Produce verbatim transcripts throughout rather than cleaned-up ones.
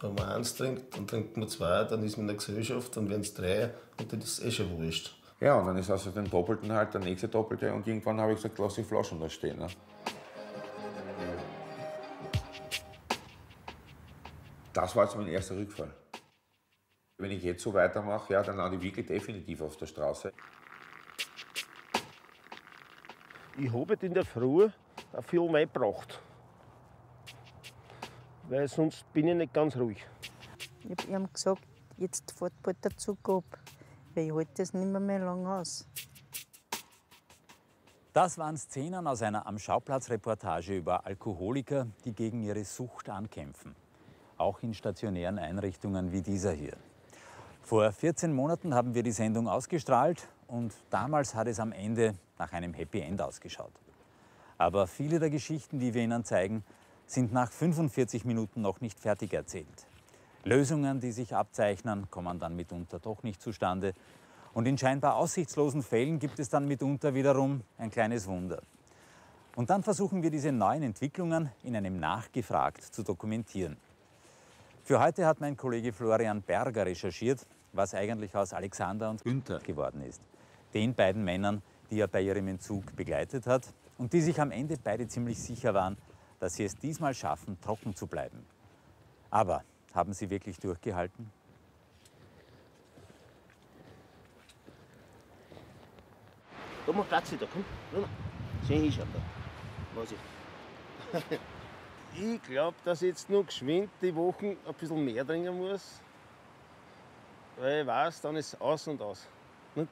Wenn man eins trinkt, dann trinkt man zwei, dann ist man in der Gesellschaft, dann werden es drei und dann ist es eh schon wurscht. Ja, und dann ist außer dem Doppelten halt der nächste Doppelte und irgendwann habe ich gesagt, lass die Flaschen da stehen. Ne? Das war jetzt mein erster Rückfall. Wenn ich jetzt so weitermache, ja, dann lande ich wirklich definitiv auf der Straße. Ich habe in der Früh ein viel mehr gebracht. Weil sonst bin ich nicht ganz ruhig. Ich habe ihm gesagt, jetzt fährt bald der Zug ab, weil ich halte das nicht mehr, mehr lang aus. Das waren Szenen aus einer Am Schauplatz-Reportage über Alkoholiker, die gegen ihre Sucht ankämpfen. Auch in stationären Einrichtungen wie dieser hier. Vor vierzehn Monaten haben wir die Sendung ausgestrahlt und damals hat es am Ende nach einem Happy End ausgeschaut. Aber viele der Geschichten, die wir Ihnen zeigen, sind nach fünfundvierzig Minuten noch nicht fertig erzählt. Lösungen, die sich abzeichnen, kommen dann mitunter doch nicht zustande. Und in scheinbar aussichtslosen Fällen gibt es dann mitunter wiederum ein kleines Wunder. Und dann versuchen wir diese neuen Entwicklungen in einem Nachgefragt zu dokumentieren. Für heute hat mein Kollege Florian Berger recherchiert, was eigentlich aus Alexander und Günther geworden ist. Den beiden Männern, die er bei ihrem Entzug begleitet hat und die sich am Ende beide ziemlich sicher waren, dass sie es diesmal schaffen, trocken zu bleiben. Aber haben sie wirklich durchgehalten? Da mach Platz da, komm. Schön hinschauen da. Was ich. Ich glaube, dass ich jetzt noch geschwind die Wochen ein bisschen mehr trinken muss. Weil ich weiß, dann ist es aus und aus. Nicht?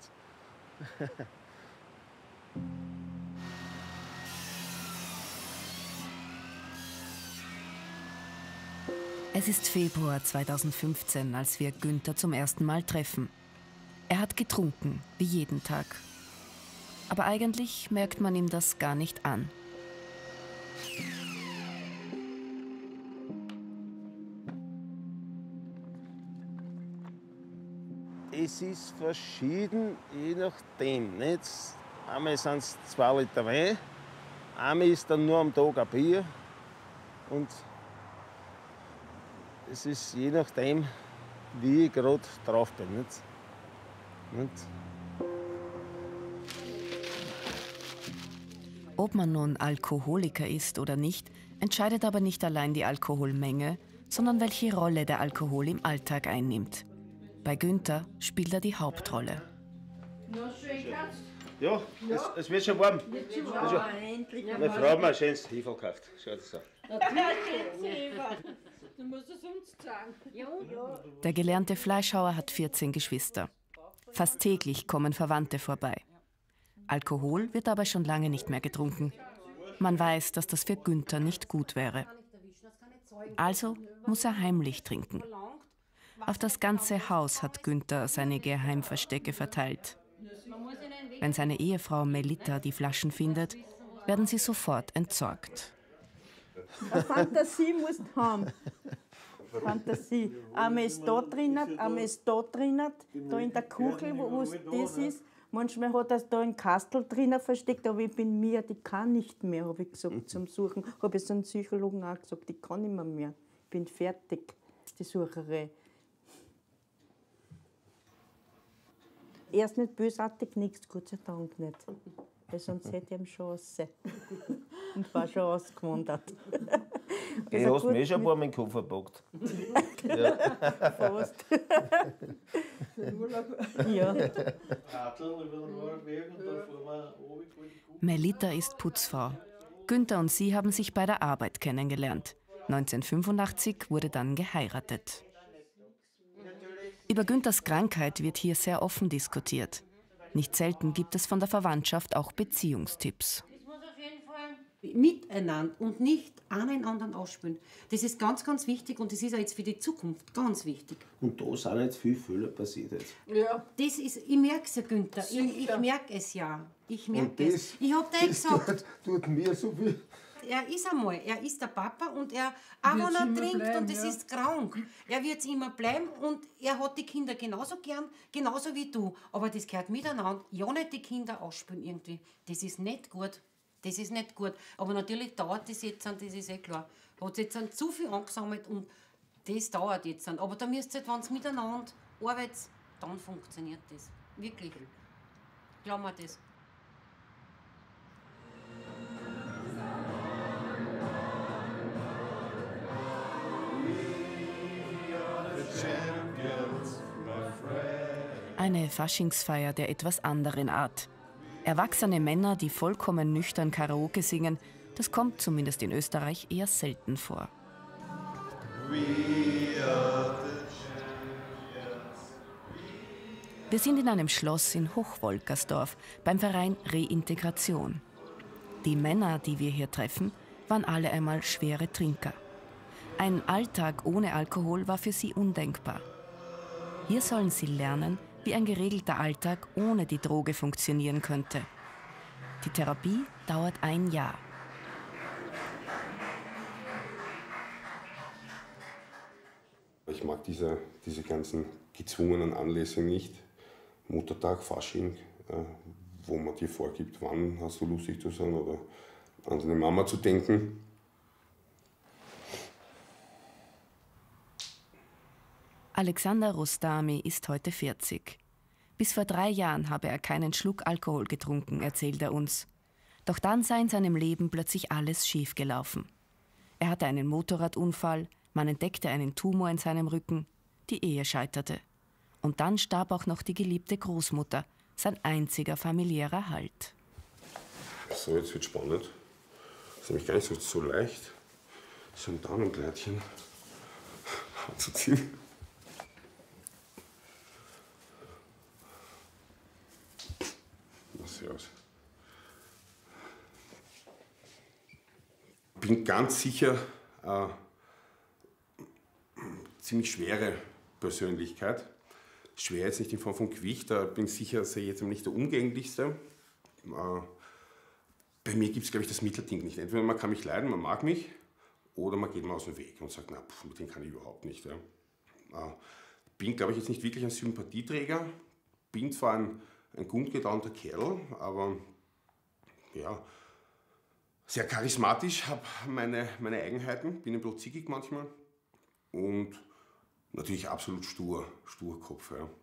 Es ist Februar zweitausendfünfzehn, als wir Günther zum ersten Mal treffen. Er hat getrunken, wie jeden Tag. Aber eigentlich merkt man ihm das gar nicht an. Es ist verschieden, je nachdem. Nicht? Einmal sind es zwei Liter Wein, einmal ist dann nur am Tag ein Bier. Und es ist je nachdem, wie ich gerade drauf bin. Nicht? Nicht? Ob man nun Alkoholiker ist oder nicht, entscheidet aber nicht allein die Alkoholmenge, sondern welche Rolle der Alkohol im Alltag einnimmt. Bei Günther spielt er die Hauptrolle. Ja, es, es wird schon warm. Wird schon warm. Ja, endlich. Meine Frau hat mir ein schönes Heferl gekauft. Schaut es an. Du musst es uns sagen. Ja, ja. Der gelernte Fleischhauer hat vierzehn Geschwister. Fast täglich kommen Verwandte vorbei. Alkohol wird aber schon lange nicht mehr getrunken. Man weiß, dass das für Günther nicht gut wäre. Also muss er heimlich trinken. Auf das ganze Haus hat Günther seine Geheimverstecke verteilt. Wenn seine Ehefrau Melita die Flaschen findet, werden sie sofort entsorgt. Eine Fantasie musst du haben. Fantasie. Einmal ist da drinnen, einmal ist da drinnen, da in der Kuchel, wo das ist. Manchmal hat er da einen Kastel drinnen versteckt, aber ich bin mir, die kann nicht mehr, habe ich gesagt, zum Suchen. Habe ich so einen Psychologen auch gesagt, die kann nicht mehr mehr. Ich bin fertig, die Sucherei. Er ist nicht bösartig, nichts, Gott sei Dank nicht. Weil sonst hätte ich ihm schon raus. Und war schon ausgewandert. Du hast mir schon ein paar Mal in den Koffer gepackt. Ja. Fast. Ja. Melita ist Putzfrau. Günther und sie haben sich bei der Arbeit kennengelernt. neunzehnhundertfünfundachtzig wurde dann geheiratet. Über Günthers Krankheit wird hier sehr offen diskutiert. Nicht selten gibt es von der Verwandtschaft auch Beziehungstipps. Miteinander und nicht aneinander ausspülen. Das ist ganz, ganz wichtig und das ist auch jetzt für die Zukunft ganz wichtig. Und da sind jetzt viele Fälle passiert jetzt. Ja. Das ist, ich merke es ja, Günther. Ich, ich merke es ja. Ich merke es. Ich habe dir gesagt. Das tut mir so viel. Er ist einmal, er ist der Papa und er, auch wenn er trinkt bleiben, und es ja. ist krank, er wird es immer bleiben und er hat die Kinder genauso gern, genauso wie du. Aber das gehört miteinander. Ja, nicht die Kinder ausspülen irgendwie. Das ist nicht gut. Das ist nicht gut. Aber natürlich dauert das jetzt, das ist eh klar. Hat jetzt zu viel angesammelt und Das dauert jetzt. Aber da müsst ihr, wenn ihr miteinander arbeitet, dann funktioniert das. Wirklich. Glaub mir das. Eine Faschingsfeier der etwas anderen Art. Erwachsene Männer, die vollkommen nüchtern Karaoke singen, das kommt zumindest in Österreich eher selten vor. Wir sind in einem Schloss in Hochwolkersdorf beim Verein Reintegration. Die Männer, die wir hier treffen, waren alle einmal schwere Trinker. Ein Alltag ohne Alkohol war für sie undenkbar. Hier sollen sie lernen, wie ein geregelter Alltag ohne die Droge funktionieren könnte. Die Therapie dauert ein Jahr. Ich mag diese, diese ganzen gezwungenen Anlässe nicht. Muttertag, Fasching, äh, wo man dir vorgibt, wann hast du lustig zu sein oder an deine Mama zu denken. Alexander Rostami ist heute vierzig. Bis vor drei Jahren habe er keinen Schluck Alkohol getrunken, erzählt er uns. Doch dann sei in seinem Leben plötzlich alles schiefgelaufen. Er hatte einen Motorradunfall, man entdeckte einen Tumor in seinem Rücken, die Ehe scheiterte. Und dann starb auch noch die geliebte Großmutter, sein einziger familiärer Halt. So, jetzt wird spannend. Das ist nämlich gar nicht so, so leicht, so ein Damenkleidchen anzuziehen. Aus. Ich bin ganz sicher äh, ziemlich schwere Persönlichkeit. Schwer jetzt nicht in Form von Gewicht, da bin ich sicher, sei jetzt nicht der umgänglichste. Äh, bei mir gibt es, glaube ich, das Mittelding nicht. Entweder man kann mich leiden, man mag mich, oder man geht mal aus dem Weg und sagt, na, pff, mit dem kann ich überhaupt nicht. Ja. Äh, bin, glaube ich, jetzt nicht wirklich ein Sympathieträger, bin zwar ein Ein gut gelaunter Kerl, aber ja, sehr charismatisch, habe meine, meine Eigenheiten, bin ein bisschen zickig manchmal und natürlich absolut stur, stur Kopf. Ja.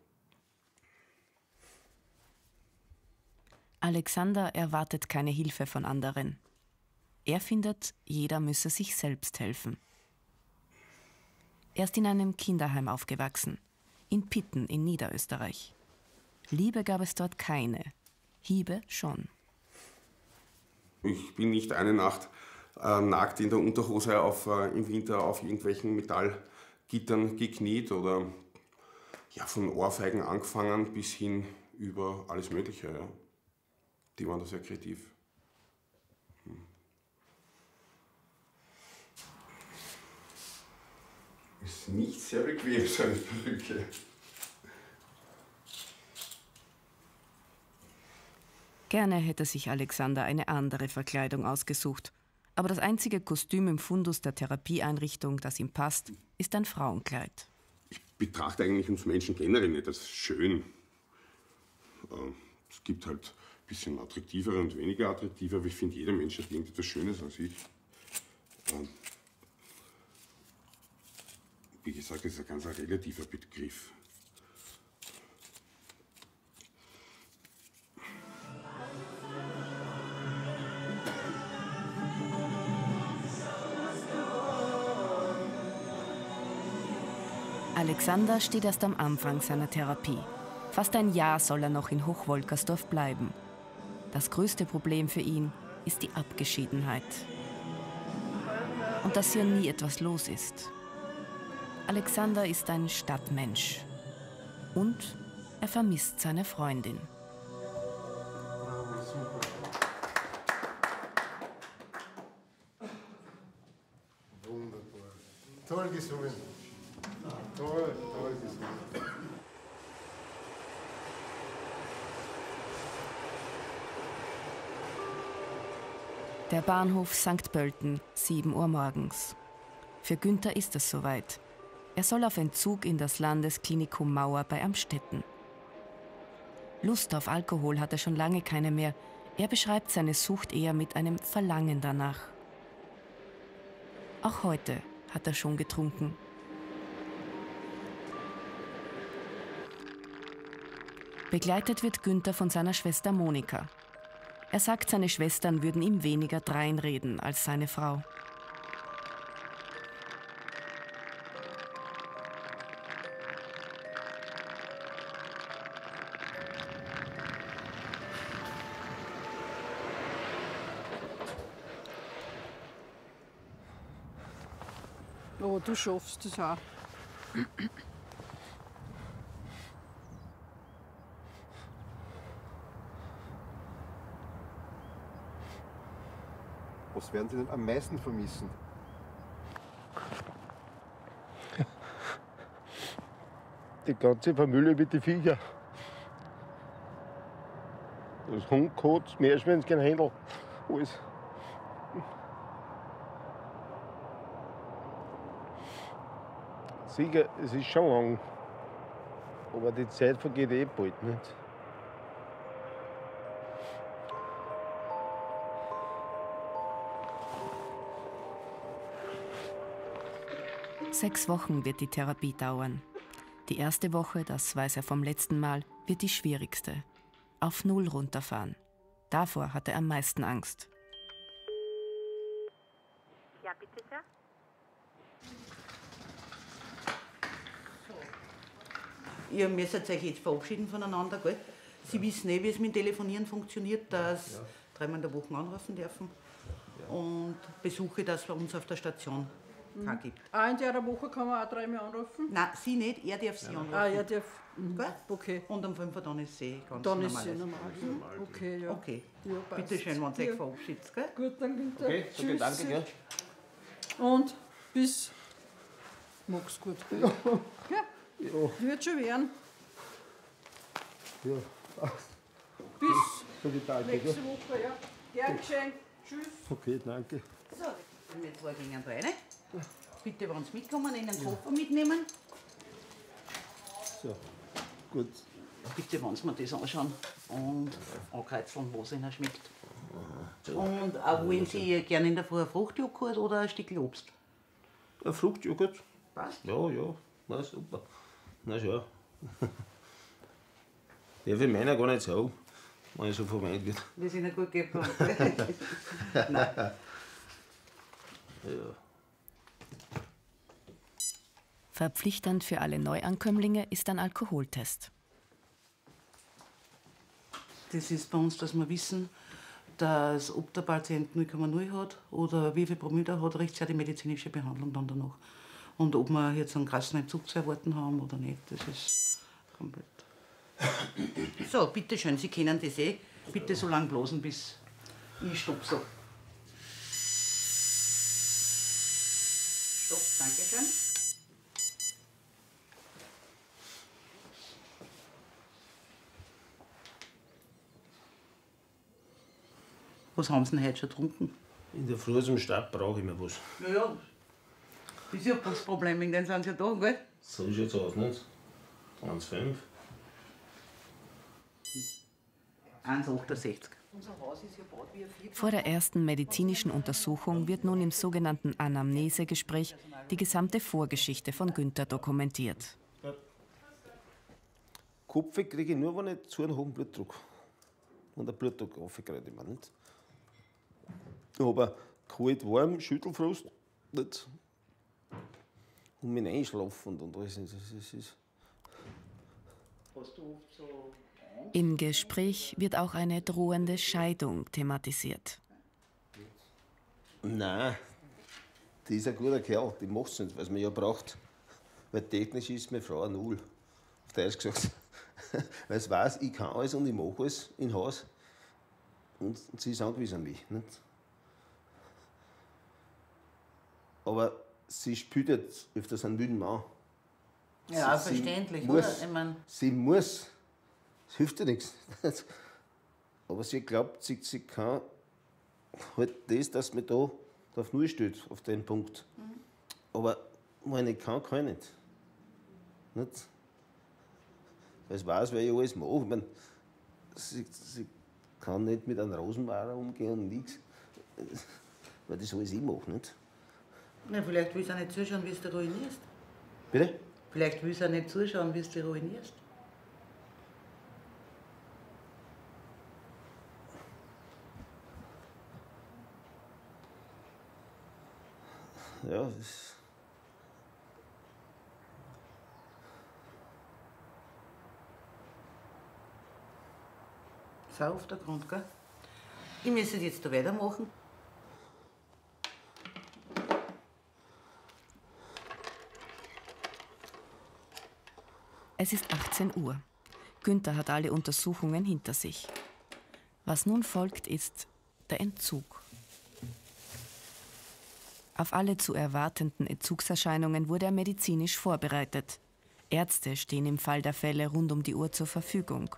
Alexander erwartet keine Hilfe von anderen. Er findet, jeder müsse sich selbst helfen. Er ist in einem Kinderheim aufgewachsen, in Pitten in Niederösterreich. Liebe gab es dort keine, Hiebe schon. Ich bin nicht eine Nacht äh, nackt in der Unterhose auf, äh, im Winter auf irgendwelchen Metallgittern gekniet oder ja, von Ohrfeigen angefangen bis hin über alles Mögliche. Ja. Die waren da sehr kreativ. Hm. Ist nicht sehr bequem, so eine Perücke. Gerne hätte sich Alexander eine andere Verkleidung ausgesucht. Aber das einzige Kostüm im Fundus der Therapieeinrichtung, das ihm passt, ist ein Frauenkleid. Ich betrachte eigentlich uns Menschen generell nicht als schön. Es gibt halt ein bisschen attraktivere und weniger attraktive, aber ich finde, jeder Mensch hat irgendetwas Schönes an sich. Wie gesagt, das ist ein ganz relativer Begriff. Alexander steht erst am Anfang seiner Therapie. Fast ein Jahr soll er noch in Hochwolkersdorf bleiben. Das größte Problem für ihn ist die Abgeschiedenheit. Und dass hier nie etwas los ist. Alexander ist ein Stadtmensch. Und er vermisst seine Freundin. Wunderbar. Toll gesungen. Toll, toll gesungen. Der Bahnhof Sankt Pölten, sieben Uhr morgens. Für Günther ist es soweit. Er soll auf Entzug in das Landesklinikum Mauer bei Amstetten. Lust auf Alkohol hat er schon lange keine mehr. Er beschreibt seine Sucht eher mit einem Verlangen danach. Auch heute hat er schon getrunken. Begleitet wird Günther von seiner Schwester Monika. Er sagt, seine Schwestern würden ihm weniger dreinreden als seine Frau. Oh, du schaffst das auch. Was werden Sie denn am meisten vermissen? Die ganze Familie mit den Viecher. Das Hund, Kot, das Meerschweinchen, Händel, alles. Sicher, es ist schon lang. Aber die Zeit vergeht eh bald nicht. Sechs Wochen wird die Therapie dauern. Die erste Woche, das weiß er vom letzten Mal, wird die schwierigste. Auf Null runterfahren. Davor hat er am meisten Angst. Ja, bitte sehr. Ihr müsst euch jetzt verabschieden voneinander, gell? Sie wissen eh, wie es mit dem Telefonieren funktioniert, dass ja. dreimal in der Woche anrufen dürfen. Ja. Und Besuche, dass es bei uns auf der Station mhm. keinen gibt. Ah, in der Woche kann man auch dreimal anrufen? Nein, sie nicht, er darf sie ja. anrufen. Ah, er darf. Mhm. Okay. Und am fünf dann ist sie ganz dann normal. Dann ist sie normal. Mhm. Okay, ja. Okay. Ja, bitte schön, wenn ihr euch verabschiedet, gell? Gut, dann Günther. Okay, okay, danke, gell? Und bis. Mag's gut. Ja. Ja. Ja. Wird schon werden. Ja. Bis okay, danke, nächste Woche, ja. Gern geschehen. Tschüss. Okay, danke. So, wir zwei gehen rein. Bitte, wenn Sie mitkommen, in den Koffer mitnehmen. So, gut. Bitte, wenn Sie mir das anschauen und ankreuzeln, was Ihnen schmeckt. Und auch wollen Sie gerne in der Früh ein Fruchtjoghurt oder ein Stück Obst? Ein Fruchtjoghurt? Passt? Ja, ja, na super. Na schon. Darf ich meiner gar nicht sagen, wenn ich so verwendet wird. Wir sind ja gut gegeben. Nein. Ja. Verpflichtend für alle Neuankömmlinge ist ein Alkoholtest. Das ist bei uns, dass wir wissen, dass ob der Patient null Komma null hat oder wie viel Promille er hat, richtet sich die medizinische Behandlung dann danach. Und ob wir jetzt einen krassen Entzug zu erwarten haben oder nicht, das ist komplett. So, bitte schön, Sie kennen das eh. Bitte so lange blasen, bis ich stopp sage. Stopp, danke schön. Was haben Sie denn heute schon getrunken? In der Früh zum Start brauche ich mir was. Ja, ja. Das ist ja das Problem, wegen denen sind Sie ja da, gell? So schaut's aus, nicht? eins Komma fünf. eins Komma achtundsechzig. Vor der ersten medizinischen Untersuchung wird nun im sogenannten Anamnesegespräch die gesamte Vorgeschichte von Günther dokumentiert. Kopf kriege ich nur, wenn ich zu einem hohen Blutdruck und der Blutdruck aufkriege ich mir nicht. Aber kalt, warm, Schüttelfrost nicht. Und mich einschlafen und alles. Das ist Hast du oft so Im Gespräch wird auch eine drohende Scheidung thematisiert. Nein, die ist ein guter Kerl, die macht es nicht, was man ja braucht. Weil technisch ist meine Frau ein Null. Auf Deutsch gesagt. Weil sie weiß, ich kann alles und ich mache alles im Haus. Und sie ist angewiesen an mich. Nicht? Aber sie spielt jetzt öfters einen müden Mann. Ja, sie, verständlich, sie muss, oder? Ich mein sie muss. Es hilft ja nichts. Aber sie glaubt, sie, sie kann halt das, dass man da auf Null steht, auf den Punkt. Mhm. Aber wenn ich kann, kann ich nicht. Nicht? Weil ich weiß, weil ich alles mache. Ich mein, sie, sie kann nicht mit einem Rosenmauer umgehen und nichts. Weil das alles ich mache. Nicht? Ja, vielleicht will sie auch nicht zuschauen, wie du dich ruinierst. Bitte? Vielleicht will sie auch nicht zuschauen, wie du dich ruinierst. ja, das Sau auf der Grund, gell? Ich müsste jetzt da weitermachen. Es ist achtzehn Uhr. Günther hat alle Untersuchungen hinter sich. Was nun folgt, ist der Entzug. Auf alle zu erwartenden Entzugserscheinungen wurde er medizinisch vorbereitet. Ärzte stehen im Fall der Fälle rund um die Uhr zur Verfügung.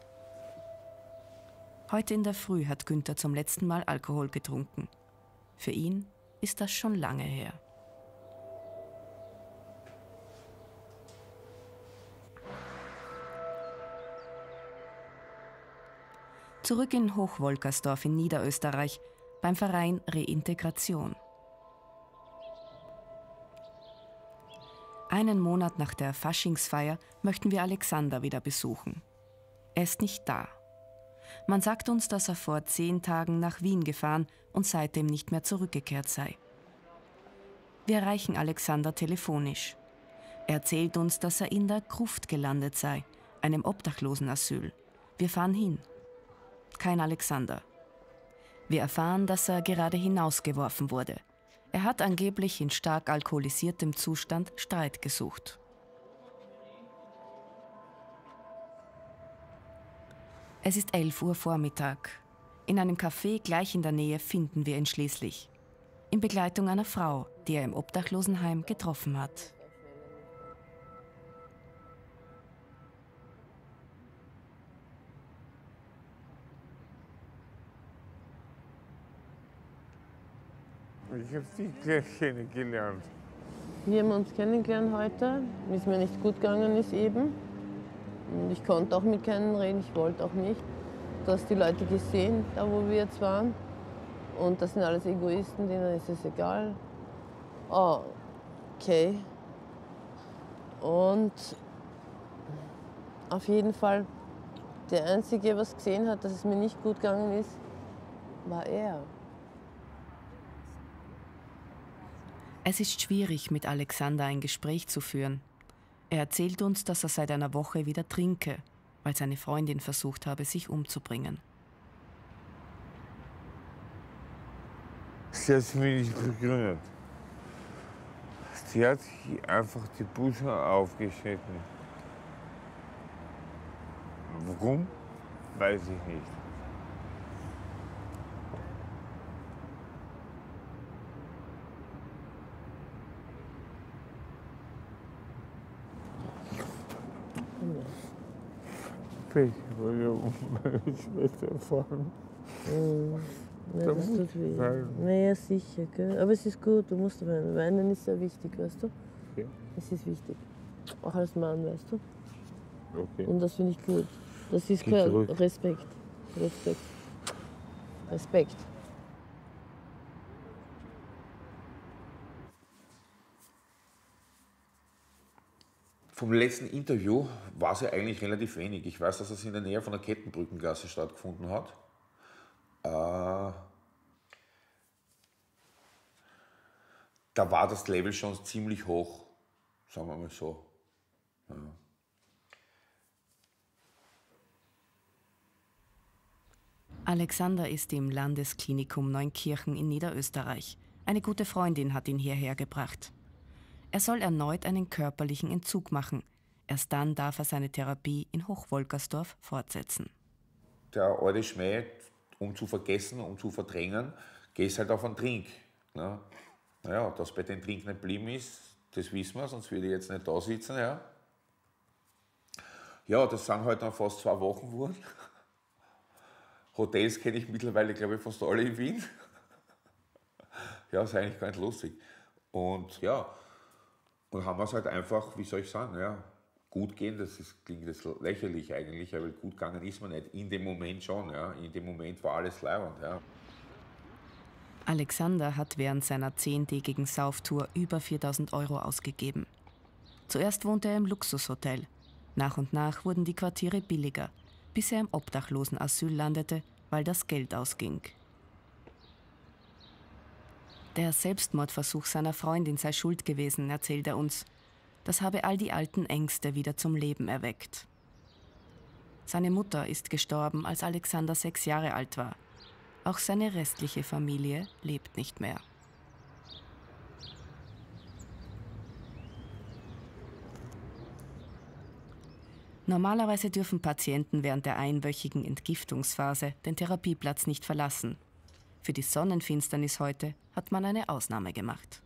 Heute in der Früh hat Günther zum letzten Mal Alkohol getrunken. Für ihn ist das schon lange her. Zurück in Hochwolkersdorf in Niederösterreich beim Verein Reintegration. Einen Monat nach der Faschingsfeier möchten wir Alexander wieder besuchen. Er ist nicht da. Man sagt uns, dass er vor zehn Tagen nach Wien gefahren und seitdem nicht mehr zurückgekehrt sei. Wir erreichen Alexander telefonisch. Er erzählt uns, dass er in der Gruft gelandet sei, einem Obdachlosenasyl. Wir fahren hin. Kein Alexander. Wir erfahren, dass er gerade hinausgeworfen wurde. Er hat angeblich in stark alkoholisiertem Zustand Streit gesucht. Es ist elf Uhr Vormittag. In einem Café gleich in der Nähe finden wir ihn schließlich. In Begleitung einer Frau, die er im Obdachlosenheim getroffen hat. Ich habe dich gleich kennengelernt. Wir haben uns kennengelernt heute, wie es mir nicht gut gegangen ist eben. Und ich konnte auch mit keinem reden, ich wollte auch nicht. Du hast die Leute gesehen, da wo wir jetzt waren. Und das sind alles Egoisten, denen ist es egal. Oh, okay. Und auf jeden Fall, der Einzige, was gesehen hat, dass es mir nicht gut gegangen ist, war er. Es ist schwierig, mit Alexander ein Gespräch zu führen. Er erzählt uns, dass er seit einer Woche wieder trinke, weil seine Freundin versucht habe, sich umzubringen. Sie hat es mir nicht begründet. Sie hat sich einfach die Busen aufgeschnitten. Warum? Weiß ich nicht. Ich wollte um meine Schwester fahren. Mhm. Ja, das tut weh. Naja, sicher, gell? Aber es ist gut, du musst weinen. Weinen ist sehr wichtig, weißt du? Ja. Es ist wichtig. Auch als Mann, weißt du? Okay. Und das finde ich gut. Das ist Geh kein zurück. Respekt. Respekt. Respekt. Vom letzten Interview war es ja eigentlich relativ wenig. Ich weiß, dass es in der Nähe von der Kettenbrückengasse stattgefunden hat. Äh, da war das Level schon ziemlich hoch, sagen wir mal so. Ja. Alexander ist im Landesklinikum Neunkirchen in Niederösterreich. Eine gute Freundin hat ihn hierher gebracht. Er soll erneut einen körperlichen Entzug machen. Erst dann darf er seine Therapie in Hochwolkersdorf fortsetzen. Der alte Schmäh, um zu vergessen, um zu verdrängen, gehst halt auf einen Trink. Ne? Naja, dass bei den Trink nicht geblieben ist, das wissen wir, sonst würde ich jetzt nicht da sitzen. Ja, ja das sind halt dann fast zwei Wochen geworden. Hotels kenne ich mittlerweile, glaube ich, fast alle in Wien. Ja, ist eigentlich gar nicht lustig. Und ja, und haben wir es halt einfach, wie soll ich sagen, ja, gut gehen, das ist, klingt das lächerlich eigentlich, aber gut gegangen ist man nicht. In dem Moment schon, ja. In dem Moment war alles leibend, ja. Alexander hat während seiner zehntägigen Sauftour über viertausend Euro ausgegeben. Zuerst wohnte er im Luxushotel. Nach und nach wurden die Quartiere billiger, bis er im Obdachlosenasyl landete, weil das Geld ausging. Der Selbstmordversuch seiner Freundin sei schuld gewesen, erzählt er uns. Das habe all die alten Ängste wieder zum Leben erweckt. Seine Mutter ist gestorben, als Alexander sechs Jahre alt war. Auch seine restliche Familie lebt nicht mehr. Normalerweise dürfen Patienten während der einwöchigen Entgiftungsphase den Therapieplatz nicht verlassen. Für die Sonnenfinsternis heute hat man eine Ausnahme gemacht.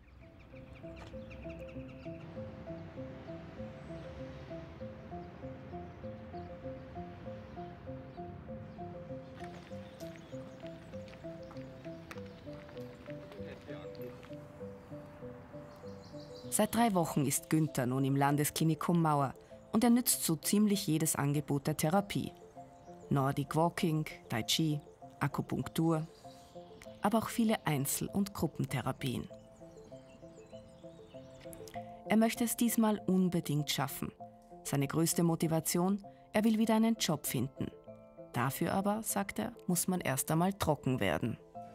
Seit drei Wochen ist Günther nun im Landesklinikum Mauer und er nützt so ziemlich jedes Angebot der Therapie. Nordic Walking, Tai Chi, Akupunktur, aber auch viele Einzel- und Gruppentherapien. Er möchte es diesmal unbedingt schaffen. Seine größte Motivation, er will wieder einen Job finden. Dafür aber, sagt er, muss man erst einmal trocken werden.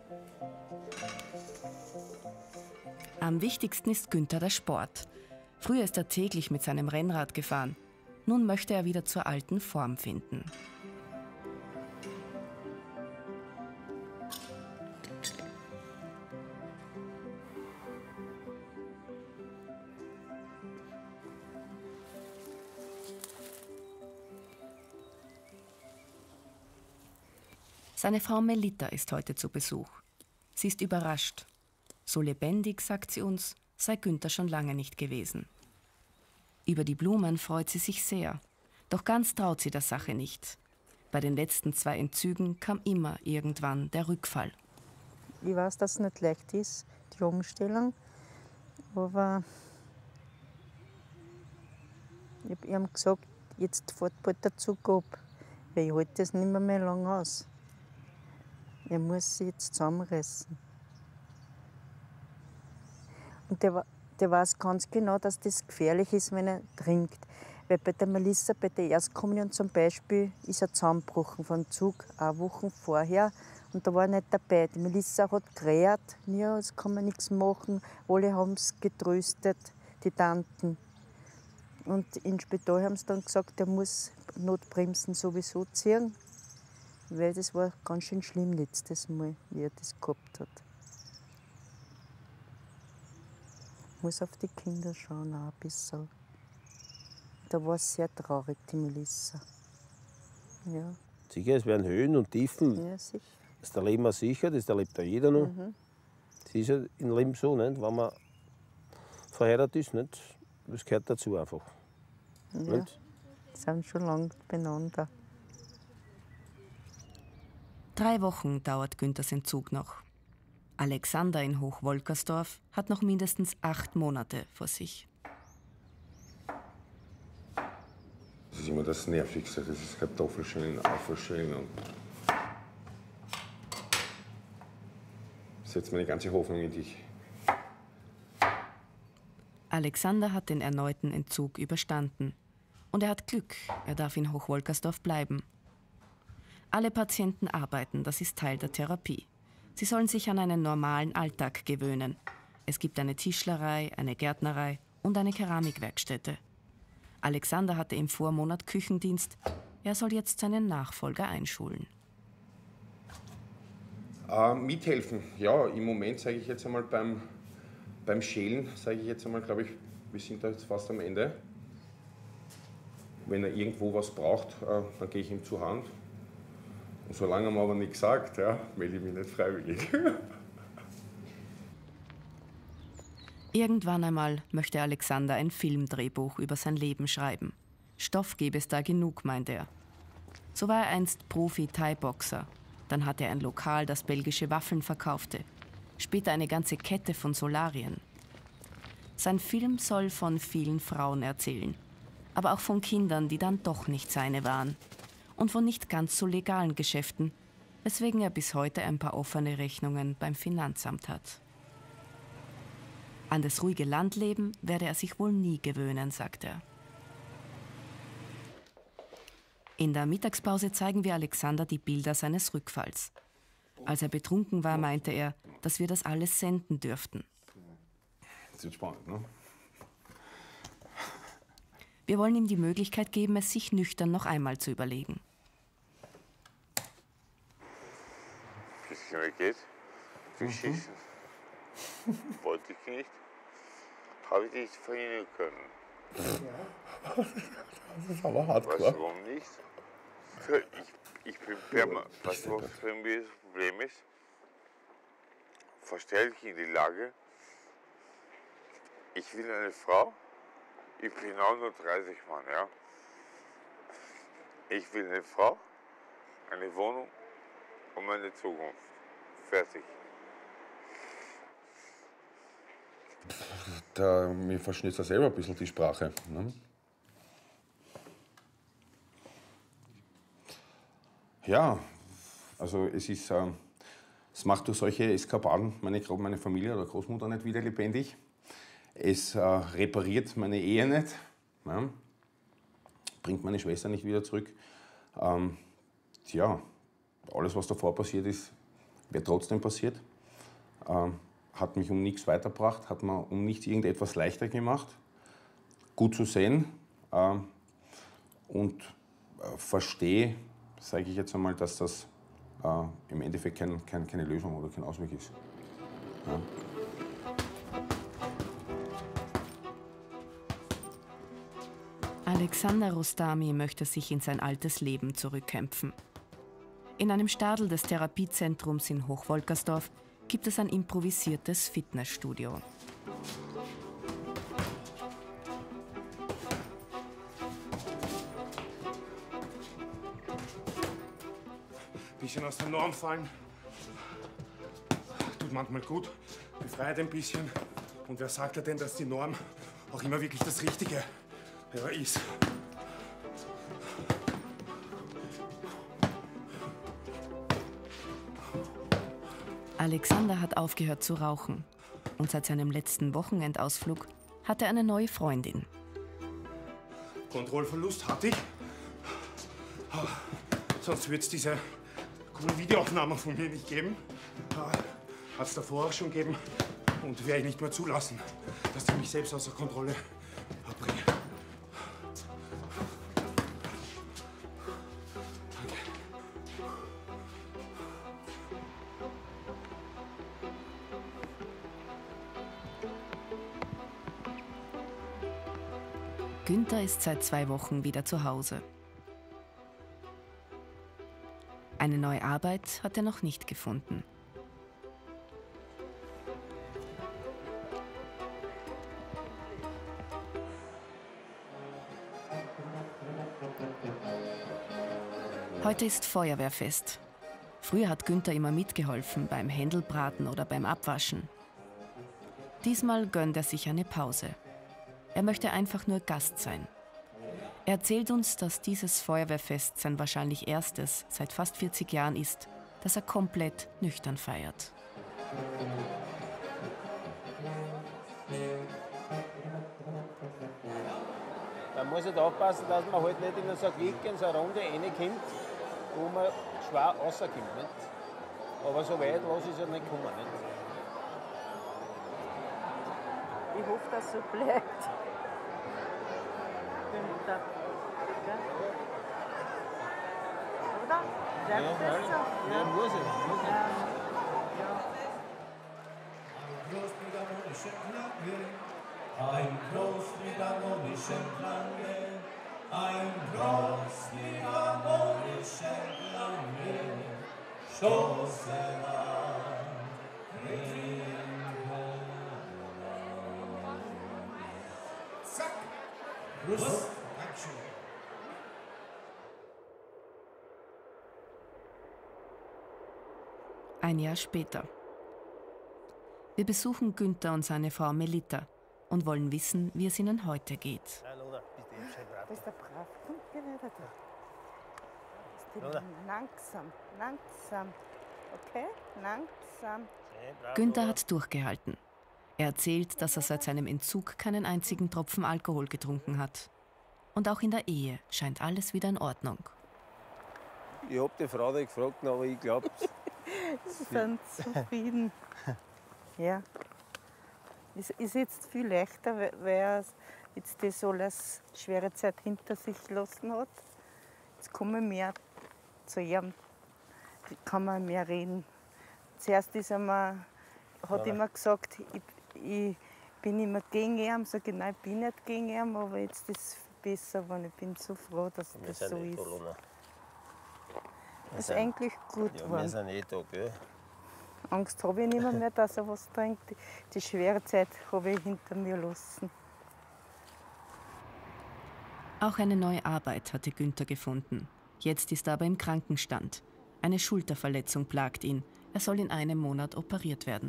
Am wichtigsten ist Günther der Sport. Früher ist er täglich mit seinem Rennrad gefahren. Nun möchte er wieder zur alten Form finden. Seine Frau Melita ist heute zu Besuch. Sie ist überrascht. So lebendig, sagt sie uns, sei Günther schon lange nicht gewesen. Über die Blumen freut sie sich sehr. Doch ganz traut sie der Sache nicht. Bei den letzten zwei Entzügen kam immer irgendwann der Rückfall. Ich weiß, dass es nicht leicht ist, die Umstellung. Aber ich habe ihm gesagt, jetzt fährt bald der Zug ab. Weil ich halte das nicht mehr, mehr lang aus. Er muss sich jetzt zusammenreißen. Und der, der weiß ganz genau, dass das gefährlich ist, wenn er trinkt. Weil bei der Melissa, bei der Erstkommunion zum Beispiel, ist er zusammengebrochen vom Zug, eine Woche vorher. Und da war er nicht dabei. Die Melissa hat gerät, ja, es kann man nichts machen. Alle haben es getröstet, die Tanten. Und im Spital haben sie dann gesagt, er muss Notbremsen sowieso ziehen. Weil das war ganz schön schlimm letztes Mal, wie er das gehabt hat. Ich muss auf die Kinder schauen, auch ein bisschen. Da war es sehr traurig, die Melissa. Ja. Sicher, es werden Höhen und Tiefen. Ja, sicher. Das ist der Leben auch sicher, das erlebt ja jeder noch. Mhm. Das ist ja im Leben so, nicht? Wenn man verheiratet ist, nicht? Das gehört dazu einfach. Ja, nicht? sind schon lange beieinander. Drei Wochen dauert Günthers Entzug noch. Alexander in Hochwolkersdorf hat noch mindestens acht Monate vor sich. Das ist immer das Nervigste, das ist Kartoffelschälen, Aufschälen und ich setze meine ganze Hoffnung in dich. Alexander hat den erneuten Entzug überstanden. Und er hat Glück, er darf in Hochwolkersdorf bleiben. Alle Patienten arbeiten, das ist Teil der Therapie. Sie sollen sich an einen normalen Alltag gewöhnen. Es gibt eine Tischlerei, eine Gärtnerei und eine Keramikwerkstätte. Alexander hatte im Vormonat Küchendienst. Er soll jetzt seinen Nachfolger einschulen. Äh, mithelfen, ja, im Moment sage ich jetzt einmal beim, beim Schälen, sage ich jetzt einmal, glaube ich, wir sind da jetzt fast am Ende. Wenn er irgendwo was braucht, äh, dann gehe ich ihm zur Hand. Und solange er mir aber nichts sagt, ja, melde ich mich nicht freiwillig. Irgendwann einmal möchte Alexander ein Filmdrehbuch über sein Leben schreiben. Stoff gäbe es da genug, meint er. So war er einst Profi-Thai-Boxer. Dann hatte er ein Lokal, das belgische Waffeln verkaufte. Später eine ganze Kette von Solarien. Sein Film soll von vielen Frauen erzählen. Aber auch von Kindern, die dann doch nicht seine waren. Und von nicht ganz so legalen Geschäften, weswegen er bis heute ein paar offene Rechnungen beim Finanzamt hat. An das ruhige Landleben werde er sich wohl nie gewöhnen, sagt er. In der Mittagspause zeigen wir Alexander die Bilder seines Rückfalls. Als er betrunken war, meinte er, dass wir das alles senden dürften. Das wird spannend, ne? Wir wollen ihm die Möglichkeit geben, es sich nüchtern noch einmal zu überlegen. Bisschen geht. Beschissen. Wollte ich nicht. Habe ich nicht verhindern können. Ja. Das ist aber hart, weißt klar. du warum nicht? Ich, ich bin permanent. Weißt du, was für mich das Problem ist? Verstell dich in die Lage. Ich will eine Frau. Ich bin auch nur dreißig Mann, ja. Ich will eine Frau, eine Wohnung und meine Zukunft. Fertig. Da, mir verschnitzt da selber ein bisschen die Sprache. Ne? Ja, also es ist, äh, es macht durch solche Eskapaden meine, meine Familie oder Großmutter nicht wieder lebendig. Es äh, repariert meine Ehe nicht, ja? Bringt meine Schwester nicht wieder zurück. Ähm, tja, alles, was davor passiert ist, wäre trotzdem passiert. Ähm, hat mich um nichts weitergebracht, hat mir um nichts irgendetwas leichter gemacht. Gut zu sehen ähm, und äh, verstehe, sage ich jetzt einmal, dass das äh, im Endeffekt kein, kein, keine Lösung oder kein Ausweg ist. Ja. Alexander Rostami möchte sich in sein altes Leben zurückkämpfen. In einem Stadel des Therapiezentrums in Hochwolkersdorf gibt es ein improvisiertes Fitnessstudio. Bisschen aus der Norm fallen. Tut manchmal gut, befreit ein bisschen. Und wer sagt denn, dass die Norm auch immer wirklich das Richtige ja, ist? Alexander hat aufgehört zu rauchen und seit seinem letzten Wochenendausflug hat er eine neue Freundin. Kontrollverlust hatte ich. Sonst würde es diese coolen Videoaufnahmen von mir nicht geben. Hat es davor auch schon gegeben und werde ich nicht mehr zulassen, dass ich mich selbst außer Kontrolle abbringe. Günther ist seit zwei Wochen wieder zu Hause. Eine neue Arbeit hat er noch nicht gefunden. Heute ist Feuerwehrfest. Früher hat Günther immer mitgeholfen beim Händelbraten oder beim Abwaschen. Diesmal gönnt er sich eine Pause. Er möchte einfach nur Gast sein. Er erzählt uns, dass dieses Feuerwehrfest sein wahrscheinlich erstes seit fast vierzig Jahren ist, das er komplett nüchtern feiert. Da muss ich aufpassen, dass man halt nicht in so eine Clique, in so eine Runde reinkommt, wo man schwer rauskommt. Nicht? Aber so weit lasse ich es ja nicht kommen. Nicht? Ich hoffe, dass es so bleibt. Günther. Oder? Bleibt Ja, das so? ja, muss ich. Muss ich. Ein Groß mit harmonischen Klange, ein Groß mit harmonischen Klange, stoße an, zack, Prost, Dankeschön. Ein Jahr später. Wir besuchen Günther und seine Frau Melita und wollen wissen, wie es ihnen heute geht. Bist du brav? Komm, geh weiter da. Oder? Langsam, langsam. Okay? Langsam. Günther hat durchgehalten. Er erzählt, dass er seit seinem Entzug keinen einzigen Tropfen Alkohol getrunken hat. Und auch in der Ehe scheint alles wieder in Ordnung. Ich habe die Frau da gefragt, aber ich glaube, Sie sind zufrieden. Ja. Es ist jetzt viel leichter, weil er jetzt das alles schwere Zeit hinter sich gelassen hat. Jetzt komme ich mehr zu ihm, kann man mehr reden. Zuerst ist er mir, hat er immer gesagt, ich, ich bin immer gegen ihn, sage ich, nein, ich bin nicht gegen ihn, aber jetzt ist es besser geworden. Ich bin so froh, dass Wir das sind so eh ist. da, Luna. Wir Das ist sind- eigentlich gut Ja, wir geworden. sind eh da, gell? Angst habe ich nicht mehr, mehr, dass er was trinkt. Die, die schwere Zeit habe ich hinter mir gelassen. Auch eine neue Arbeit hatte Günther gefunden. Jetzt ist er aber im Krankenstand. Eine Schulterverletzung plagt ihn. Er soll in einem Monat operiert werden.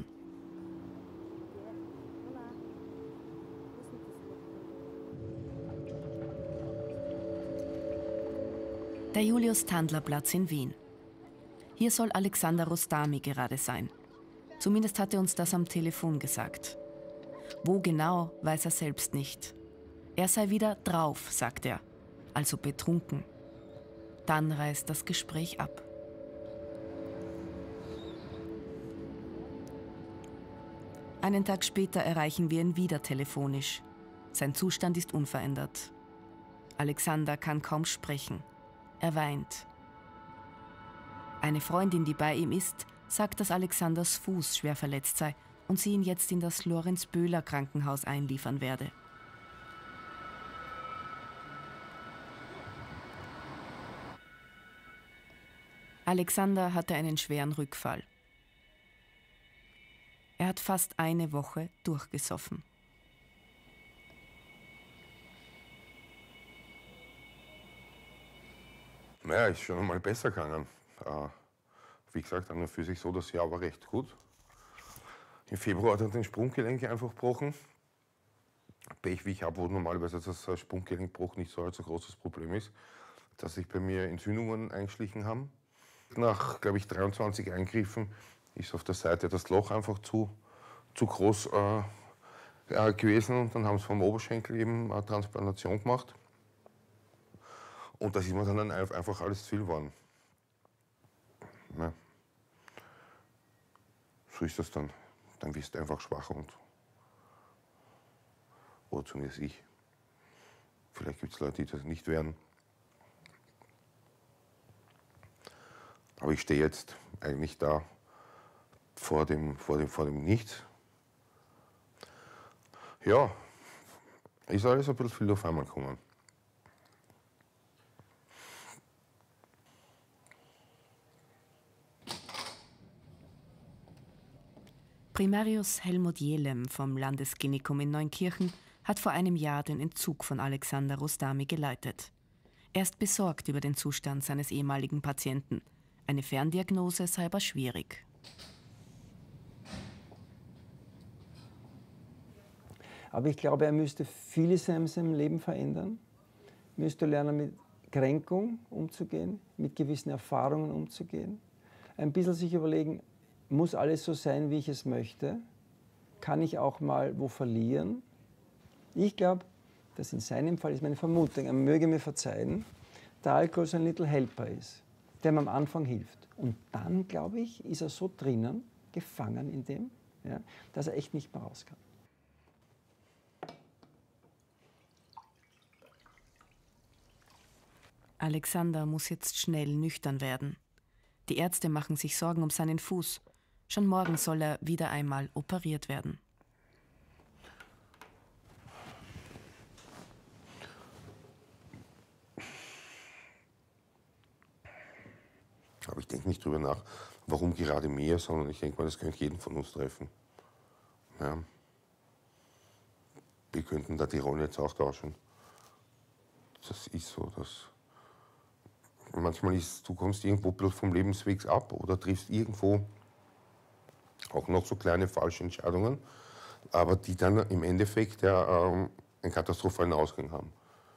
Der Julius-Tandler-Platz in Wien. Hier soll Alexander Rostami gerade sein. Zumindest hat er uns das am Telefon gesagt. Wo genau, weiß er selbst nicht. Er sei wieder drauf, sagt er, also betrunken. Dann reißt das Gespräch ab. Einen Tag später erreichen wir ihn wieder telefonisch. Sein Zustand ist unverändert. Alexander kann kaum sprechen. Er weint. Eine Freundin, die bei ihm ist, sagt, dass Alexanders Fuß schwer verletzt sei und sie ihn jetzt in das Lorenz-Böhler-Krankenhaus einliefern werde. Alexander hatte einen schweren Rückfall. Er hat fast eine Woche durchgesoffen. Naja, ist schon einmal besser gegangen. Äh, wie gesagt, an und für sich so das Jahr war recht gut. Im Februar hat er den Sprunggelenk einfach gebrochen. Pech, wie ich habe, wo normalerweise das Sprunggelenkbruch nicht so ein großes Problem ist, dass sich bei mir Entzündungen eingeschlichen haben. Nach, glaube ich, dreiundzwanzig Eingriffen ist auf der Seite das Loch einfach zu, zu groß äh, äh, gewesen und dann haben sie vom Oberschenkel eben eine Transplantation gemacht. Und das ist mir dann einfach alles zu viel geworden. Ja. So ist das dann. Dann wirst du einfach schwach und. Oder zumindest ich. Vielleicht gibt es Leute, die das nicht werden. Aber ich stehe jetzt eigentlich da vor dem, vor dem, vor dem Nichts. Ja, ist alles ein bisschen viel auf einmal gekommen. Primarius Helmut Jelem vom Landesklinikum in Neunkirchen hat vor einem Jahr den Entzug von Alexander Rostami geleitet. Er ist besorgt über den Zustand seines ehemaligen Patienten. Eine Ferndiagnose sei aber schwierig. Aber ich glaube, er müsste vieles in seinem Leben verändern. Er müsste lernen, mit Kränkung umzugehen, mit gewissen Erfahrungen umzugehen. Ein bisschen sich überlegen, muss alles so sein, wie ich es möchte? Kann ich auch mal wo verlieren? Ich glaube, dass in seinem Fall ist meine Vermutung, er möge mir verzeihen, der Alkohol so ein little Helper ist, der ihm am Anfang hilft. Und dann, glaube ich, ist er so drinnen, gefangen in dem, ja, dass er echt nicht mehr raus kann. Alexander muss jetzt schnell nüchtern werden. Die Ärzte machen sich Sorgen um seinen Fuß. Schon morgen soll er wieder einmal operiert werden. Aber ich denke nicht drüber nach, warum gerade mir, sondern ich denke mal, das könnte jeden von uns treffen. Ja. Wir könnten da die Rollen jetzt auch tauschen. Das ist so, dass manchmal ist, du kommst irgendwo vom Lebensweg ab oder triffst irgendwo auch noch so kleine falsche Entscheidungen, aber die dann im Endeffekt ja ähm, einen katastrophalen Ausgang haben.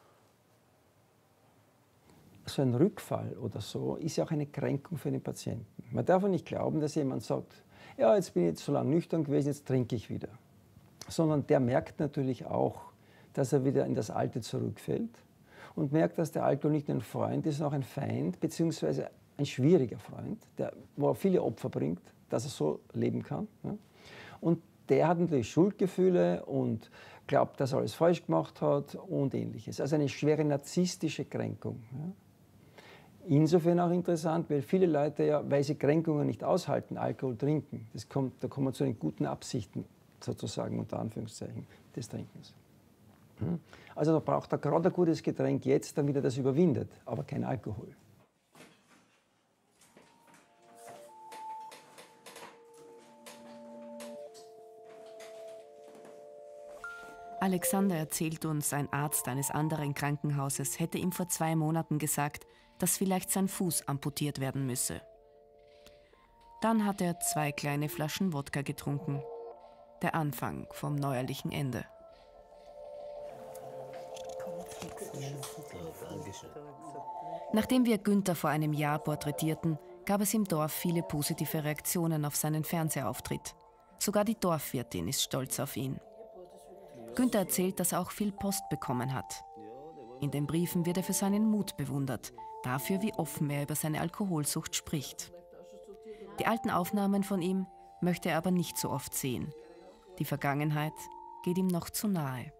So ein Rückfall oder so ist ja auch eine Kränkung für den Patienten. Man darf nicht glauben, dass jemand sagt, ja, jetzt bin ich jetzt so lange nüchtern gewesen, jetzt trinke ich wieder. Sondern der merkt natürlich auch, dass er wieder in das Alte zurückfällt und merkt, dass der Alkohol nicht nur ein Freund ist, sondern auch ein Feind, beziehungsweise ein schwieriger Freund, der, wo er viele Opfer bringt, dass er so leben kann. Ja. Und der hat natürlich Schuldgefühle und glaubt, dass er alles falsch gemacht hat und Ähnliches. Also eine schwere narzisstische Kränkung. Ja. Insofern auch interessant, weil viele Leute ja, weil sie Kränkungen nicht aushalten, Alkohol trinken. Das kommt, da kommen wir zu den guten Absichten, sozusagen unter Anführungszeichen, des Trinkens. Also da braucht er gerade ein gutes Getränk jetzt, damit er das überwindet, aber kein Alkohol. Alexander erzählt uns, ein Arzt eines anderen Krankenhauses hätte ihm vor zwei Monaten gesagt, dass vielleicht sein Fuß amputiert werden müsse. Dann hat er zwei kleine Flaschen Wodka getrunken. Der Anfang vom neuerlichen Ende. Nachdem wir Günther vor einem Jahr porträtierten, gab es im Dorf viele positive Reaktionen auf seinen Fernsehauftritt. Sogar die Dorfwirtin ist stolz auf ihn. Günther erzählt, dass er auch viel Post bekommen hat. In den Briefen wird er für seinen Mut bewundert, dafür, wie offen er über seine Alkoholsucht spricht. Die alten Aufnahmen von ihm möchte er aber nicht so oft sehen. Die Vergangenheit geht ihm noch zu nahe.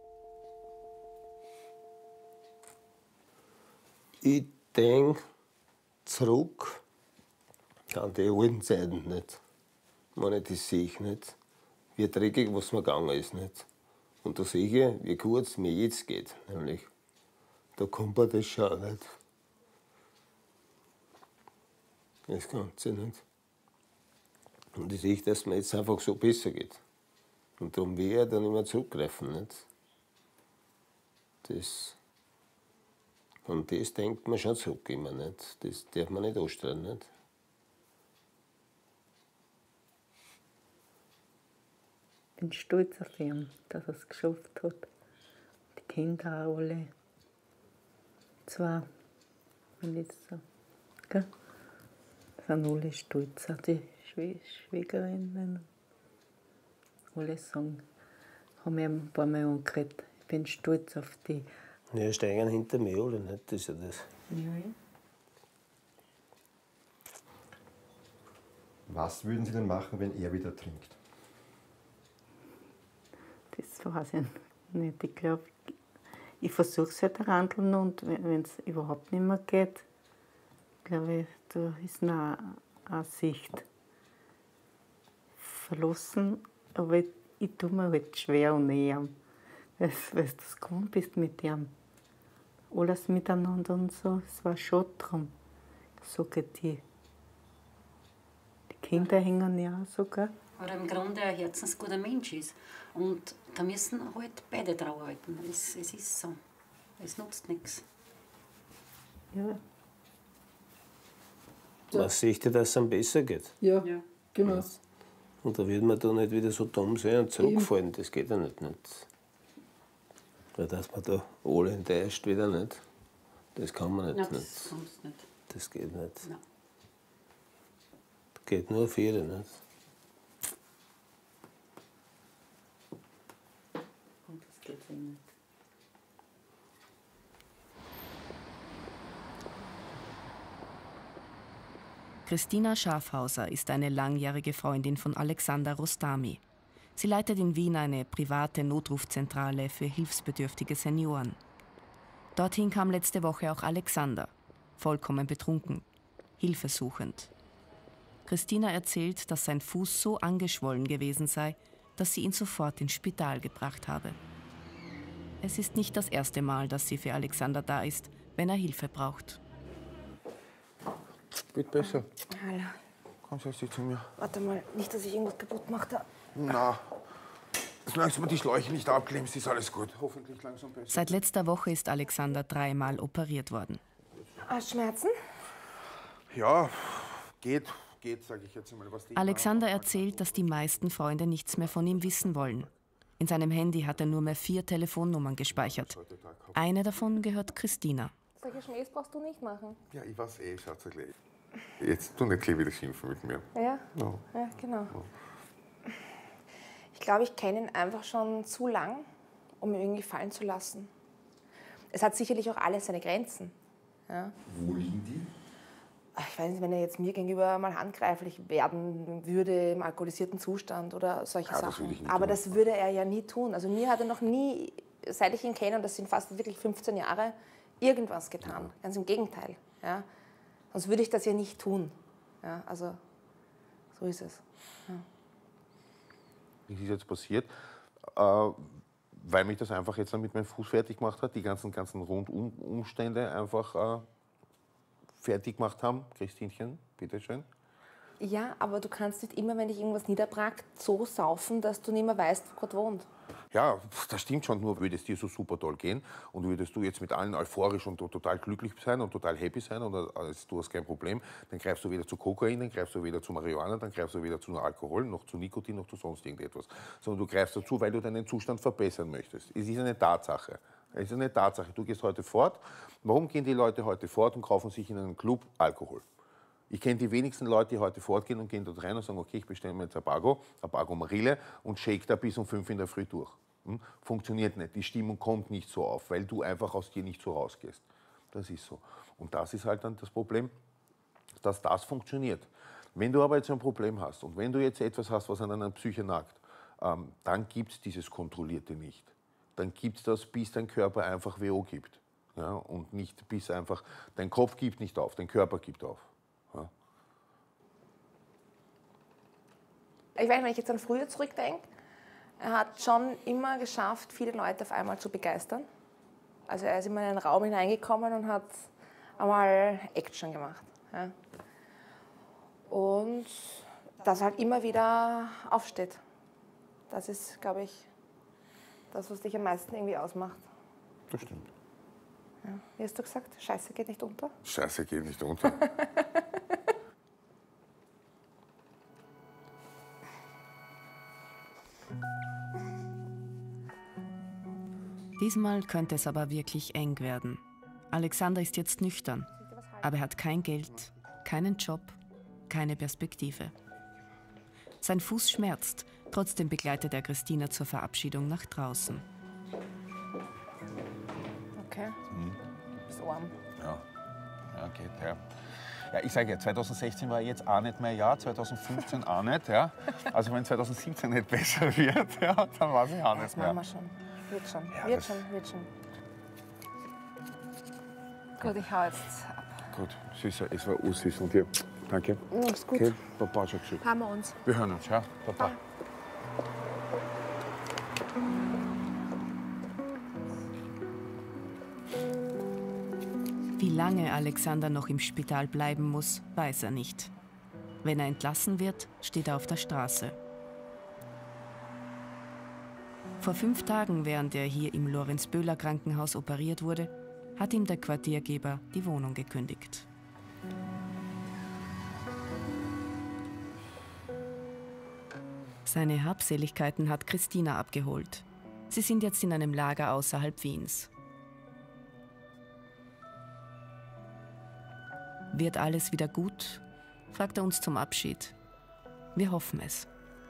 Ich denke zurück an die alten Zeiten nicht. Ich meine, das sehe ich nicht. Wie dreckig, was mir gegangen ist, nicht. Und da sehe ich, wie gut es mir jetzt geht. Nämlich, da kommt man das schon nicht. Das Ganze nicht. Und ich sehe, dass es mir jetzt einfach so besser geht. Und darum will ich dann immer zurückgreifen. Nicht? Das, und das denkt man schon zurück immer nicht. Das darf man nicht anstellen. Nicht? Ich bin stolz auf ihn, dass er es geschafft hat. Die Kinder auch alle. Zwei, wenn ich so. Gell? Sind alle stolz. Auch die Schwä Schwägerinnen. Alle sagen, haben mich ein paar Mal angeredet. Ich bin stolz auf die. Ja, steigen hinter mir alle, nicht? Das ist ja das. Ja, ja. Was würden Sie denn machen, wenn er wieder trinkt? Das weiß ich nicht. Ich glaube, ich versuche es halt handeln und wenn es überhaupt nicht mehr geht, glaube ich, da ist noch eine Sicht. Verlassen, aber ich, ich tue mir halt schwer und eher, weil du das gewohnt bist mit ihm. Alles miteinander und so, es war schon drum, sage die. Die Kinder hängen ja sogar. Weil er im Grunde ein herzensguter Mensch ist. Und da müssen halt beide drauf halten. Es, es ist so. Es nutzt nichts. Ja. Man sieht ja, dass es ihm besser geht. Ja, ja. Genau. Und da wird man da nicht wieder so dumm sein und zurückfallen. Das geht ja nicht. nicht. Weil dass man da alle enttäuscht wieder nicht. Das kann man nicht. Nein, das nicht. kannst nicht. Das geht nicht. Nein. Das geht nur auf jede nicht. Und das geht so nicht. Christina Schafhauser ist eine langjährige Freundin von Alexander Rostami. Sie leitet in Wien eine private Notrufzentrale für hilfsbedürftige Senioren. Dorthin kam letzte Woche auch Alexander, vollkommen betrunken, hilfesuchend. Christina erzählt, dass sein Fuß so angeschwollen gewesen sei, dass sie ihn sofort ins Spital gebracht habe. Es ist nicht das erste Mal, dass sie für Alexander da ist, wenn er Hilfe braucht. Geht besser. Hallo. Komm, setz dich zu mir. Warte mal, nicht, dass ich irgendwas kaputt mache. Na, solange du mir die Schläuche nicht abklemmst, ist alles gut. Hoffentlich langsam besser. Seit letzter Woche ist Alexander dreimal operiert worden. Ah, Schmerzen? Ja, geht, geht, sage ich jetzt einmal. Was die Alexander erzählt, dass die meisten Freunde nichts mehr von ihm wissen wollen. In seinem Handy hat er nur mehr vier Telefonnummern gespeichert. Eine davon gehört Christina. Solche Schmähs brauchst du nicht machen. Ja, ich weiß eh, schaut's gleich. Jetzt tu nicht gleich wieder schimpfen mit mir. Ja? No. Ja, genau. No. Ich glaube, ich kenne ihn einfach schon zu lang, um ihn irgendwie fallen zu lassen. Es hat sicherlich auch alles seine Grenzen. Ja. Wo liegen die? ich weiß nicht, wenn er jetzt mir gegenüber mal handgreiflich werden würde im alkoholisierten Zustand oder solche Ja, das Sachen. würde ich nicht Aber tun. das würde er ja nie tun. Also mir hat er noch nie, seit ich ihn kenne, und das sind fast wirklich fünfzehn Jahre, irgendwas getan. Ganz im Gegenteil. Ja. Sonst würde ich das ja nicht tun. Ja, also so ist es. Ja. Was ist jetzt passiert? Äh, weil mich das einfach jetzt mit meinem Fuß fertig gemacht hat, die ganzen, ganzen Rundumstände einfach äh, fertig gemacht haben. Christinchen, bitteschön. Ja, aber du kannst nicht immer, wenn dich irgendwas niederbrackt, so saufen, dass du nicht mehr weißt, wo Gott wohnt. Ja, das stimmt schon, nur würde es dir so super toll gehen und würdest du jetzt mit allen euphorisch und total glücklich sein und total happy sein und also, du hast kein Problem, dann greifst du wieder zu Kokain, dann greifst du wieder zu Marihuana, dann greifst du wieder zu Alkohol, noch zu Nikotin, noch zu sonst irgendetwas. Sondern du greifst dazu, weil du deinen Zustand verbessern möchtest. Es ist eine Tatsache. Es ist eine Tatsache. Du gehst heute fort. Warum gehen die Leute heute fort und kaufen sich in einem Club Alkohol? Ich kenne die wenigsten Leute, die heute fortgehen und gehen dort rein und sagen, okay, ich bestelle mir jetzt Abago, Abago Marille und shake da bis um fünf in der Früh durch. Hm? Funktioniert nicht. Die Stimmung kommt nicht so auf, weil du einfach aus dir nicht so rausgehst. Das ist so. Und das ist halt dann das Problem, dass das funktioniert. Wenn du aber jetzt ein Problem hast und wenn du jetzt etwas hast, was an deiner Psyche nagt, ähm, dann gibt es dieses Kontrollierte nicht. Dann gibt es das, bis dein Körper einfach W O gibt. Ja? Und nicht bis einfach, dein Kopf gibt nicht auf, dein Körper gibt auf. Ja. Ich weiß, wenn ich jetzt an früher zurückdenke, er hat schon immer geschafft, viele Leute auf einmal zu begeistern. Also er ist immer in einen Raum hineingekommen und hat einmal Action gemacht. Ja. Und dass er halt immer wieder aufsteht. Das ist, glaube ich, das, was dich am meisten irgendwie ausmacht. Das stimmt. Ja. Wie hast du gesagt? Scheiße geht nicht unter? Scheiße geht nicht unter. Diesmal könnte es aber wirklich eng werden. Alexander ist jetzt nüchtern, aber er hat kein Geld, keinen Job, keine Perspektive. Sein Fuß schmerzt, trotzdem begleitet er Christina zur Verabschiedung nach draußen. Okay. Mhm. Ist warm. Ja, ja geht, ja. Ja, ich sage ja, zwanzig sechzehn war jetzt auch nicht mein Jahr, zwanzig fünfzehn auch nicht. Ja. Also wenn zwanzig siebzehn nicht besser wird, ja, dann weiß ich auch nicht Das mehr. machen wir schon. Wird schon, Ja, wird das- schon, wird schon. Gut, ich hau jetzt ab. Gut, süßer, es war ursüß von dir. Danke. Mach's gut. Okay, Papa, schon geschickt. Haben wir uns. Wir hören uns, ja, Papa. Wie lange Alexander noch im Spital bleiben muss, weiß er nicht. Wenn er entlassen wird, steht er auf der Straße. Vor fünf Tagen, während er hier im Lorenz-Böhler-Krankenhaus operiert wurde, hat ihm der Quartiergeber die Wohnung gekündigt. Seine Habseligkeiten hat Christina abgeholt. Sie sind jetzt in einem Lager außerhalb Wiens. Wird alles wieder gut? Fragt er uns zum Abschied. Wir hoffen es.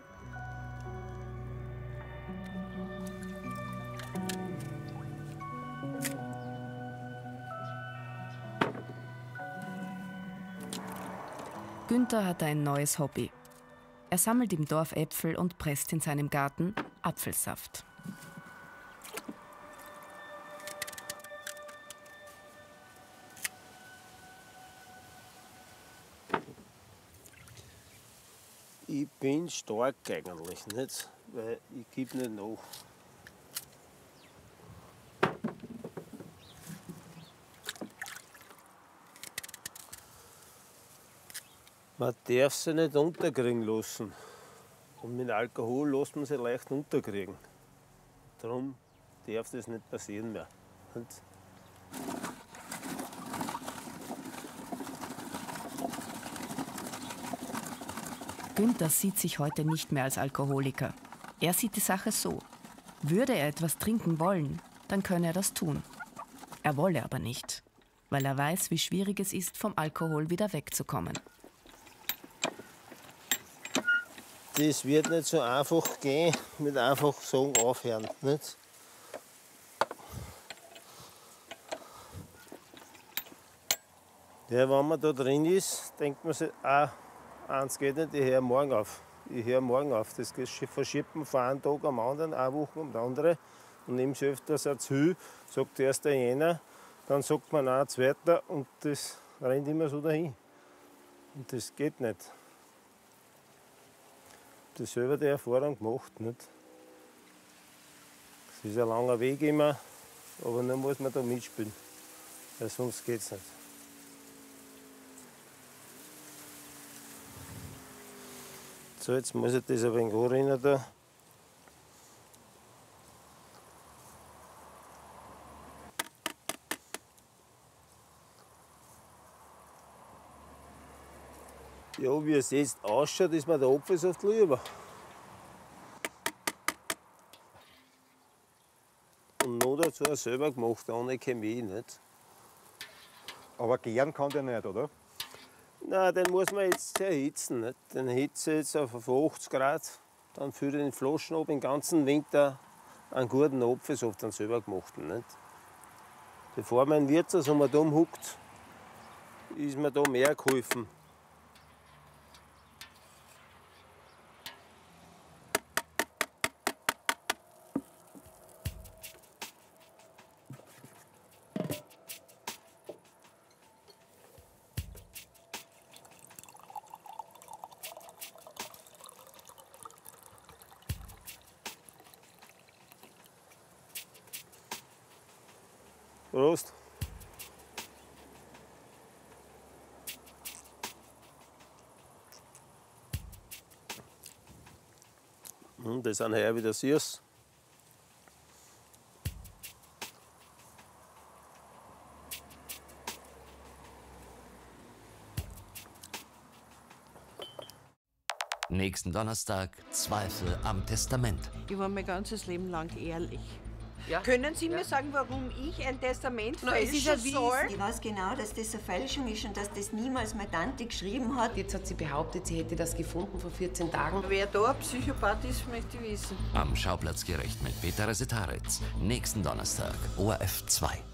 Günther hat ein neues Hobby. Er sammelt im Dorf Äpfel und presst in seinem Garten Apfelsaft. Ich bin stark eigentlich, nicht? Weil ich gebe nicht nach. Man darf sie nicht unterkriegen lassen. Und mit Alkohol lässt man sie leicht unterkriegen. Darum darf das nicht passieren mehr. Und Günther sieht sich heute nicht mehr als Alkoholiker. Er sieht die Sache so. Würde er etwas trinken wollen, dann könne er das tun. Er wolle aber nicht, weil er weiß, wie schwierig es ist, vom Alkohol wieder wegzukommen. das wird nicht so einfach gehen, mit einfach sagen, aufhören. Nicht? Ja, wenn man da drin ist, denkt man sich, ah, eins geht nicht, ich höre morgen auf. Ich höre morgen auf. Das verschiebt man von einem Tag am anderen, eine Woche um die andere. Und nehmen sie öfters ein Ziel, sagt erst der Jänner, dann sagt man auch ein zweiter und das rennt immer so dahin. Und das geht nicht. Das ist selber die Erfahrung gemacht. Nicht? Es ist ein langer Weg immer, aber nur muss man da mitspielen, weil sonst geht es nicht. So, jetzt muss ich das ein wenig anrennen da. Ja, wie es jetzt ausschaut, ist mir der Apfelsaft lieber. Und noch dazu auch selber gemacht, ohne Chemie, nicht? Aber gären kann der nicht, oder? Nein, den muss man jetzt erhitzen. Nicht? Den hitze jetzt auf achtzig Grad, dann fülle ich den Flaschen ab, den ganzen Winter einen guten Apfelsaft, einen selber gemachten. Nicht? Bevor mein Wirtshaus um da huckt, ist mir da mehr geholfen. Prost. Und das sind heuer wieder süß. Nächsten Donnerstag Zweifel am Testament. Ich war mein ganzes Leben lang ehrlich. Ja. Können Sie Ja. mir sagen, warum ich ein Testament Na, es ist ja fälschen wie- soll? Ich weiß genau, dass das eine Fälschung ist und dass das niemals meine Tante geschrieben hat. Jetzt hat sie behauptet, sie hätte das gefunden vor vierzehn Tagen. Wer da ein Psychopath ist, möchte ich wissen. Am Schauplatz gerecht mit Peter Resetaritz. Nächsten Donnerstag, O R F zwei.